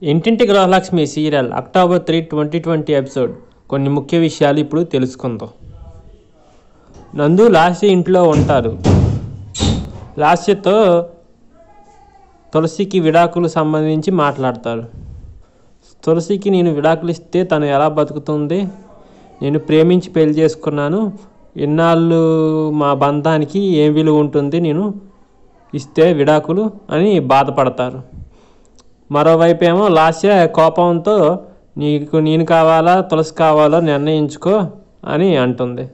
ఇంటింటి గృహలక్ష్మి serial October 3, 2020 episode. కొన్ని ముఖ్య విషయాలు ఇప్పుడు తెలుసుకుందాం. నందు లాస్య ఇంట్లో ఉంటారు. లాస్యతో తులసికి విడాకులు సంబంధించి మాట్లాడతారు. తులసికి నేను విడాకులు ఇస్తే తను ఎలా బతుకుతుంది, నేను ప్రేమించి పెళ్లి చేసుకున్నాను, ఇన్నాళ్ళు మా బంధానికి ఏం విలువ ఉంటుంది నేను ఇస్తే విడాకులు అని బాధపడతారు. మరోవైపు ఏమో లాస్య కోపంతో నీకు నేను కావాలా తులసి కావాలో నిర్ణయించుకో అని అంటుంది.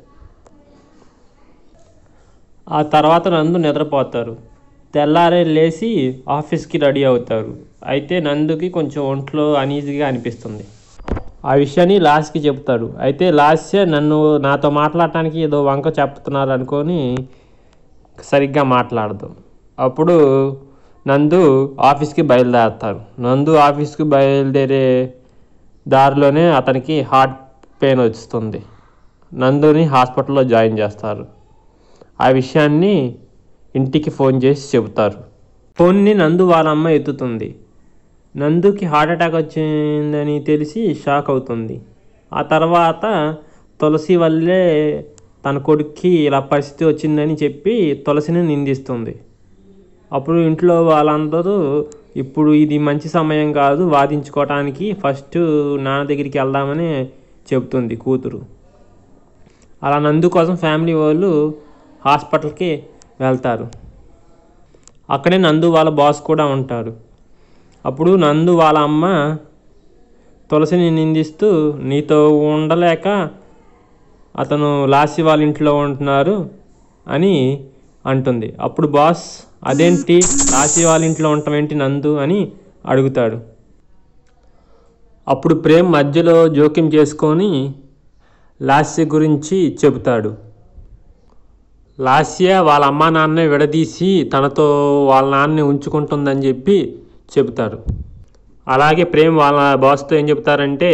ఆ తర్వాత నందు నిద్రపోతారు. తెల్లారే లేచి ఆఫీస్కి రెడీ అవుతారు. అయితే నందుకి కొంచెం ఒంట్లో అనీజీగా అనిపిస్తుంది. ఆ విషయాన్ని లాస్యకి చెప్తారు. అయితే లాస్య నాతో మాట్లాడటానికి ఏదో వంక చెప్తున్నారు అనుకొని సరిగ్గా మాట్లాడదు. అప్పుడు నందు ఆఫీస్కి బయలుదేరతారు. నందు ఆఫీస్కి బయలుదేరే దారిలోనే అతనికి హార్ట్ పెయిన్ వస్తుంది. నందుని హాస్పిటల్లో జాయిన్ చేస్తారు. ఆ విషయాన్ని ఇంటికి ఫోన్ చేసి చెబుతారు. ఫోన్ని నందు వాళ్ళ అమ్మ ఎత్తుతుంది. నందుకి హార్ట్ అటాక్ వచ్చిందని తెలిసి షాక్ అవుతుంది. ఆ తర్వాత తులసి వల్లే తన కొడుక్కి ఇలా పరిస్థితి వచ్చిందని చెప్పి తులసిని నిందిస్తుంది. అప్పుడు ఇంట్లో వాళ్ళందరూ ఇప్పుడు ఇది మంచి సమయం కాదు వాదించుకోవటానికి, ఫస్ట్ నాన్న దగ్గరికి వెళ్దామని చెబుతుంది కూతురు. అలా నందు కోసం ఫ్యామిలీ వాళ్ళు హాస్పిటల్కి వెళ్తారు. అక్కడే నందు వాళ్ళ బాస్ కూడా ఉంటారు. అప్పుడు నందు వాళ్ళ అమ్మ తులసిని నిందిస్తూ నీతో ఉండలేక అతను లాస్య వాళ్ళ ఇంట్లో ఉంటున్నారు అని అంటుంది. అప్పుడు బాస్ అదేంటి లాస్య వాళ్ళ ఇంట్లో ఉండటమేంటి నందు అని అడుగుతాడు. అప్పుడు ప్రేమ్ మధ్యలో జోక్యం చేసుకొని లాస్య గురించి చెబుతాడు. లాస్య వాళ్ళ అమ్మా నాన్నే విడదీసి తనతో వాళ్ళ నాన్నే ఉంచుకుంటుందని చెప్పి చెబుతారు. అలాగే ప్రేమ్ వాళ్ళ బాస్తో ఏం చెప్తారంటే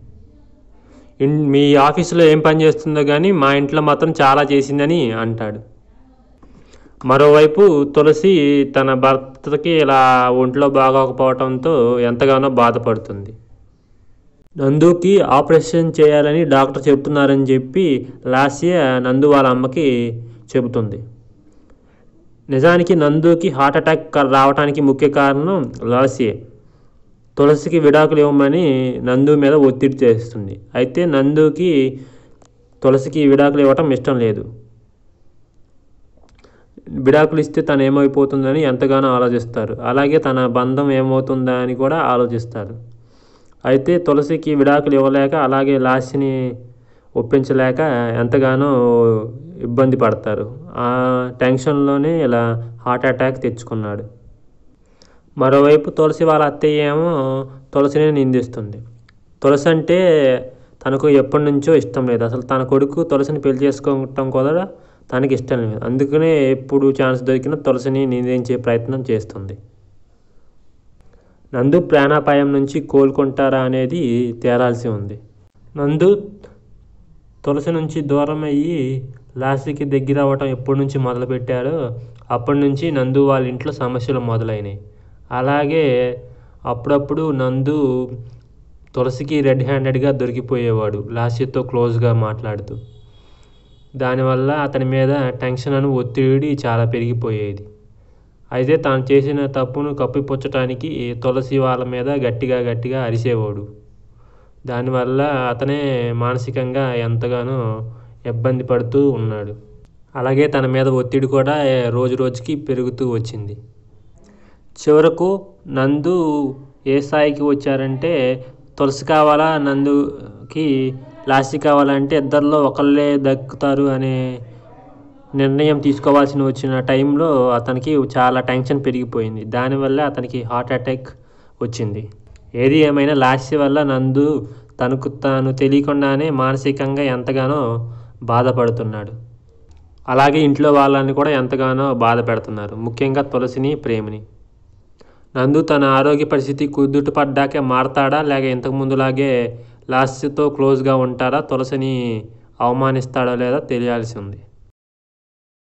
మీ ఆఫీసులో ఏం పని చేస్తుందో కానీ మా ఇంట్లో మాత్రం చాలా చేసిందని అంటాడు. మరోవైపు తులసి తన భర్తకి ఇలా ఒంట్లో బాగోకపోవడంతో ఎంతగానో బాధపడుతుంది. నందుకి ఆపరేషన్ చేయాలని డాక్టర్ చెబుతున్నారని చెప్పి లాస్య నందు వాళ్ళ అమ్మకి చెబుతుంది. నిజానికి నందుకి హార్ట్ అటాక్ రావడానికి ముఖ్య కారణం లాస్యే. తులసికి విడాకులు ఇవ్వమని నందు మీద ఒత్తిడి చేస్తుంది. అయితే నందుకి తులసికి విడాకులు ఇవ్వటం ఇష్టం లేదు. విడాకులు ఇస్తే తను ఏమైపోతుందని ఎంతగానో ఆలోచిస్తారు. అలాగే తన బంధం ఏమవుతుందా అని కూడా ఆలోచిస్తారు. అయితే తులసికి విడాకులు ఇవ్వలేక అలాగే లాస్యని ఒప్పించలేక ఎంతగానో ఇబ్బంది పడతారు. ఆ టెన్షన్లోనే ఇలా హార్ట్ అటాక్ తెచ్చుకున్నాడు. మరోవైపు తులసి వాళ్ళ అత్తయ్య ఏమో తులసిని నిందిస్తుంది. తులసి అంటే తనకు ఎప్పటి నుంచో ఇష్టం లేదు. అసలు తన కొడుకు తులసిని పెళ్లి చేసుకోవటం కూడా తనకి ఇష్టం లేదు. అందుకనే ఎప్పుడు ఛాన్స్ దొరికినా తులసిని నిందించే ప్రయత్నం చేస్తుంది. నందు ప్రాణాపాయం నుంచి కోలుకుంటారా అనేది తేలాల్సి ఉంది. నందు తులసి నుంచి దూరం అయ్యి లాస్యకి దగ్గర అవ్వటం ఎప్పటి నుంచి మొదలుపెట్టారో అప్పటి నుంచి నందు వాళ్ళ ఇంట్లో సమస్యలు మొదలైనవి. అలాగే అప్పుడప్పుడు నందు తులసికి రెడ్ హ్యాండెడ్గా దొరికిపోయేవాడు లాస్యతో క్లోజ్గా మాట్లాడుతూ. దానివల్ల అతని మీద టెన్షన్ అని ఒత్తిడి చాలా పెరిగిపోయేది. అయితే తాను చేసిన తప్పును కప్పిపుచ్చటానికి తులసి వాళ్ళ మీద గట్టిగా అరిసేవాడు. దానివల్ల అతనే మానసికంగా ఎంతగానో ఇబ్బంది పడుతూ ఉన్నాడు. అలాగే తన మీద ఒత్తిడి కూడా రోజు రోజుకి పెరుగుతూ వచ్చింది. చివరకు నందు ఏ స్థాయికి వచ్చారంటే తులసి కావాలా నందుకి లాస్య కావాలంటే ఇద్దరిలో ఒకళ్ళే దక్కుతారు అనే నిర్ణయం తీసుకోవాల్సి వచ్చిన టైంలో అతనికి చాలా టెన్షన్ పెరిగిపోయింది. దానివల్ల అతనికి హార్ట్ అటాక్ వచ్చింది. ఏది ఏమైనా లాస్య వల్ల నందు తనకు తాను తెలియకుండానే మానసికంగా ఎంతగానో బాధపడుతున్నాడు. అలాగే ఇంట్లో వాళ్ళని కూడా ఎంతగానో బాధ పెడుతున్నారు, ముఖ్యంగా తులసిని ప్రేమిని. నందు తన ఆరోగ్య పరిస్థితి కుదుట పడ్డాకే మారతాడా లేక ఇంతకుముందులాగే లాస్యతో క్లోజ్గా ఉంటారా, తులసిని అవమానిస్తాడో లేదా తెలియాల్సి ఉంది.